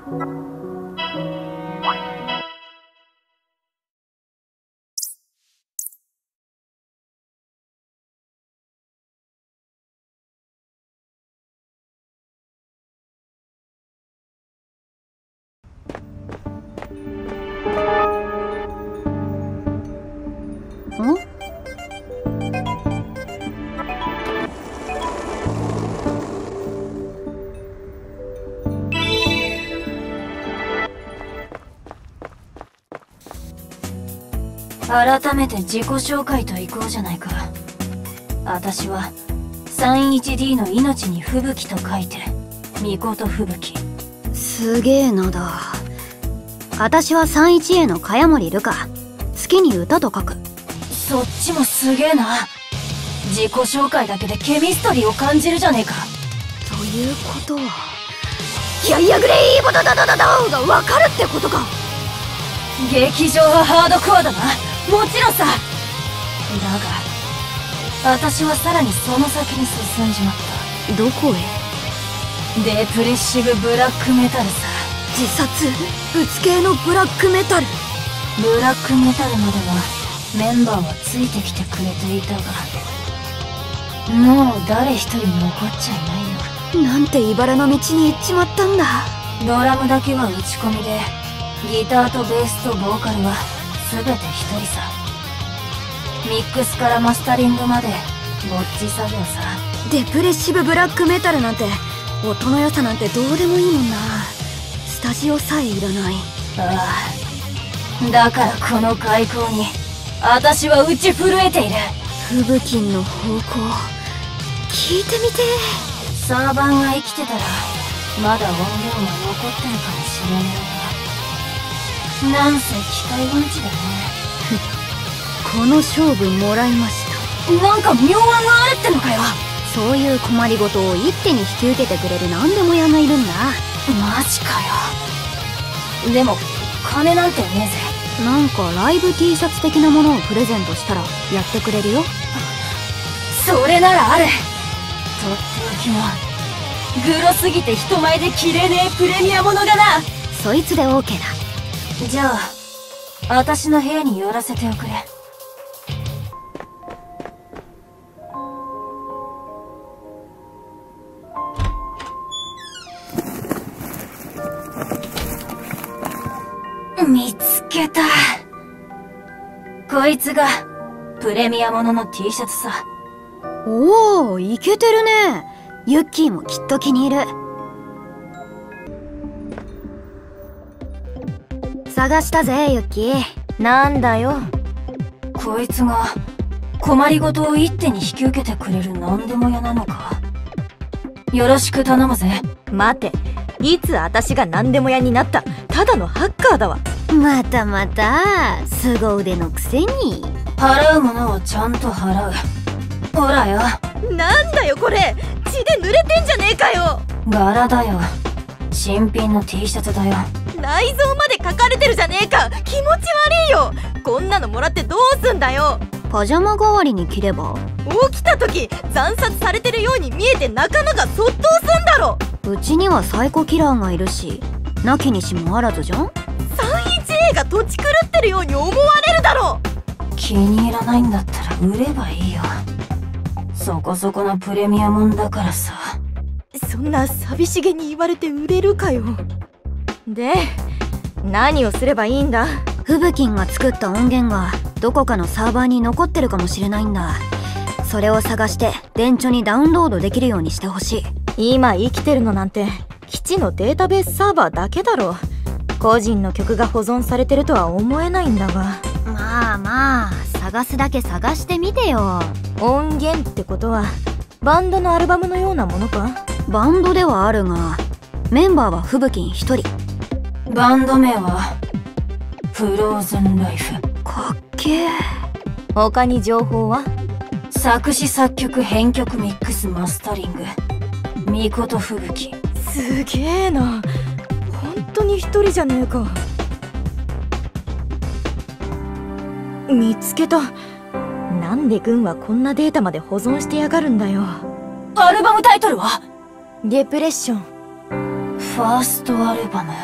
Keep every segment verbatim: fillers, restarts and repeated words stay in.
改めて自己紹介といこうじゃないか。私は さんじゅういちディー の命に吹雪と書いてみこと吹雪。 すげえなだ。私は さんじゅういちエー の茅森瑠香。好きに歌と書く。 そっちもすげえな。自己紹介だけでケミストリーを感じるじゃねえか。 ということはやいやぐれーボダダダダダーがわかるってことか。 劇場はハードコアだな。もちろんさ。だが私はさらにその先に進んじまった。 どこへ？ デプレッシブブラックメタルさ。 自殺？うつ系のブラックメタル？ ブラックメタルまではメンバーはついてきてくれていたが、もう誰一人残っちゃいないよ。 なんて茨の道に行っちまったんだ。 ドラムだけは打ち込みで、ギターとベースとボーカルは全て一人さ。ミックスからマスタリングまでぼっち作業さ。 デプレッシブブラックメタルなんて音の良さなんてどうでもいいもんな。スタジオさえいらない。 ああ、だからこの開口に私は打ち震えている。 吹雪の方向聞いてみて。 サーバーが生きてたらまだ音量が残ってるかもしれないが、なんせ機械音痴だね。 この勝負もらいました。 なんか妙案があるってのかよ。 そういう困りごとを一手に引き受けてくれる何でも屋がいるんだ。 マジかよ。でも金なんてねえぜ。 なんかライブ T シャツ的なものをプレゼントしたらやってくれるよ。 それならある。とっておきのグロすぎて人前で着れねえプレミアものがな。 そいつで OK だ。 じゃあ私の部屋に寄らせておくれ。見つけた。こいつがプレミアものの T シャツさ。 おお、イケてるね。ユッキーもきっと気に入る。探したぜユッキー。 なんだよ。こいつが困りごとを一手に引き受けてくれる何でも屋なのか。よろしく頼むぜ。 待て、いつ私が何でも屋になった？ただのハッカーだわ。 またまた凄腕のくせに。 払うものをちゃんと払う。ほらよ。 なんだよこれ、血で濡れてんじゃねえかよ。 柄だよ。新品の T シャツだよ。 内臓まで書かれてるじゃねえか。気持ち悪いよ。こんなのもらってどうすんだよ。 パジャマ代わりに着れば。 起きた時惨殺されてるように見えて仲間がそっとすんだろ。 うちにはサイコキラーがいるし、なきにしもあらずじゃん。 さんじゅういちエー が土地狂ってるように思われるだろ。 気に入らないんだったら売ればいいよ。そこそこのプレミアもんだからさ。 そんな寂しげに言われて売れるかよ。で、何をすればいいんだ？ フブキンが作った音源がどこかのサーバーに残ってるかもしれないんだ。それを探して電池にダウンロードできるようにしてほしい。 今生きてるのなんて基地のデータベースサーバーだけだろ。個人の曲が保存されてるとは思えないんだが。 まあまあ、探すだけ探してみてよ。 音源ってことはバンドのアルバムのようなものか？ バンドではあるが、メンバーはフブキン一人。 バンド名はフローズンライフ。 かっけえ。 他に情報は？ 作詞作曲編曲ミックスマスタリングみこと吹雪。 すげえな。本当に一人じゃねえか。見つけた。なんで軍はこんなデータまで保存してやがるんだよ。 アルバムタイトルは？ デプレッション。 ファーストアルバム。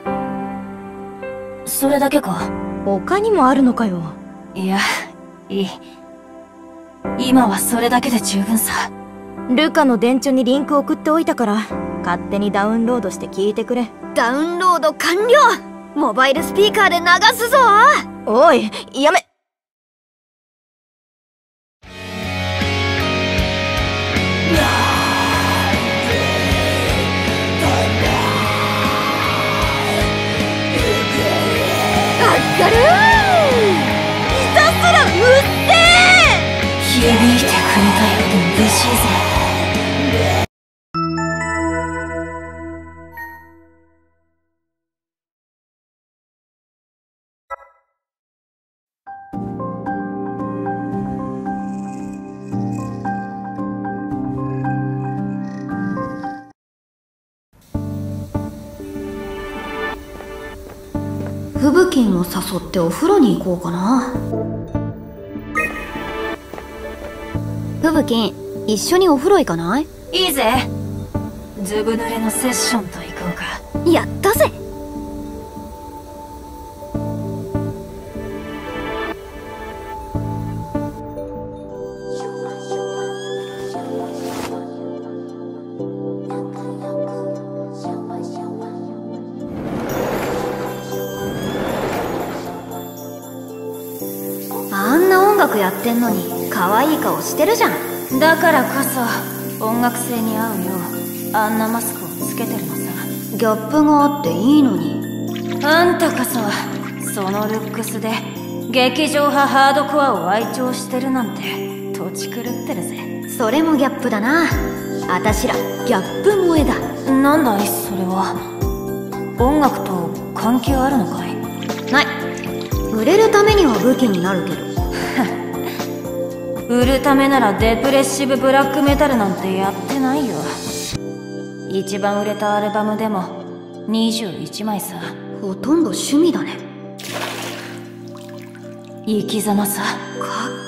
それだけか？ 他にもあるのかよ。 いや、いい。今はそれだけで十分さ。 ルカの電池にリンク送っておいたから勝手にダウンロードして聞いてくれ。 ダウンロード完了。モバイルスピーカーで流すぞ。 おい、やめ。 やるー。 ひたすらうっせえ。 響いてくれたようで嬉しいぜ。 ふぶきんを誘ってお風呂に行こうかな。ふぶきん、一緒にお風呂行かない？ いいぜ。ずぶ濡れのセッションと行こうか。 やったぜ。あんな音楽やってんのに可愛い顔してるじゃん。 だからこそ音楽性に合うようあんなマスクをつけてるのさ。 ギャップがあっていいのに。 あんたこそそのルックスで劇場派ハードコアを愛聴してるなんて土地狂ってるぜ。 それもギャップだな。あたしらギャップ萌えだ。 なんだいそれは。音楽と関係あるのかい？ ない。売れるためには武器になるけど。 売るためならデプレッシブブラックメタルなんてやってないよ。一番売れたアルバムでもにじゅういちまいさ。 ほとんど趣味だね。 生き様さ。 かっ